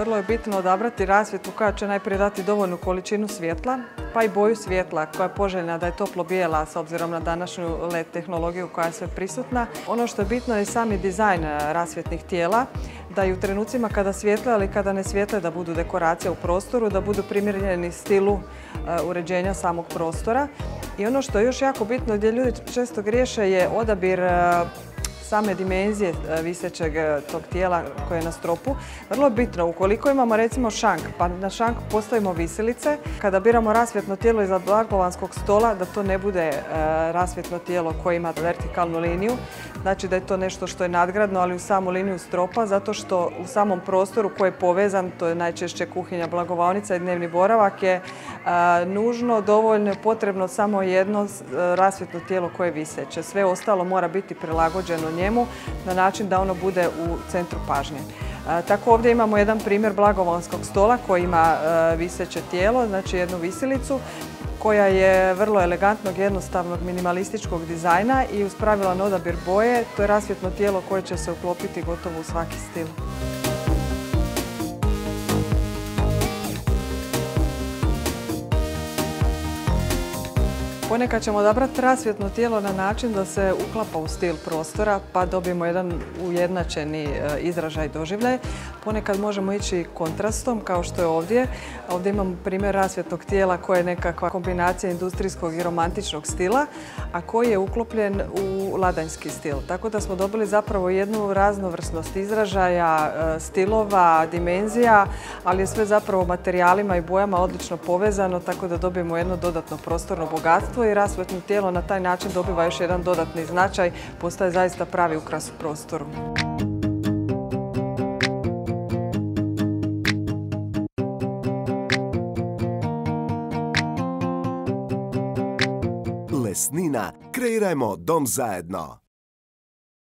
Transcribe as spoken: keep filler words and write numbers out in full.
Vrlo je bitno odabrati rasvjetu koja će najprije dati dovoljnu količinu svjetla, pa i boju svjetla koja je poželjna da je toplo bijela s obzirom na današnju L E D tehnologiju koja je sve prisutna. Ono što je bitno je sami dizajn rasvjetnih tijela, da i u trenucima kada svijetle, ali kada ne svijetle, da budu dekoracija u prostoru, da budu primjereni stilu uređenja samog prostora. I ono što je još jako bitno gdje ljudi često griješe je odabir same dimenzije visećeg tog tijela koje je na stropu. Vrlo je bitno, ukoliko imamo recimo šank, pa na šank postavimo visilice, kada biramo rasvjetno tijelo iza blagovanskog stola, da to ne bude rasvjetno tijelo koje ima vertikalnu liniju, znači da je to nešto što je nadgradno, ali u samu liniju stropa, zato što u samom prostoru koji je povezan, to je najčešće kuhinja, blagovaonica i dnevni boravak, je nužno, dovoljno, potrebno samo jedno rasvjetno tijelo koje je viseće. Sve ostalo mora biti prilagođeno njemu na način da ono bude u centru pažnje. Tako ovdje imamo jedan primjer blagovanskog stola koji ima viseće tijelo, znači jednu visilicu koja je vrlo elegantnog, jednostavnog, minimalističkog dizajna i uz pravilan odabir boje, to je rasvjetno tijelo koje će se uklopiti gotovo u svaki stil. Ponekad ćemo odabrati rasvjetno tijelo na način da se uklapa u stil prostora pa dobijemo jedan ujednačeni izražaj doživljaj. Ponekad možemo ići kontrastom kao što je ovdje. Ovdje imamo primjer rasvjetnog tijela koje je nekakva kombinacija industrijskog i romantičnog stila, a koji je uklopljen u ladanjski stil. Tako da smo dobili zapravo jednu raznovrsnost izražaja, stilova, dimenzija, ali je sve zapravo materijalima i bojama odlično povezano, tako da dobijemo jedno dodatno prostorno bogatstvo i rasvjetno tijelo na taj način dobiva još jedan dodatni značaj, postaje zaista pravi ukras u prostoru. Lesnina, kreirajmo dom zajedno.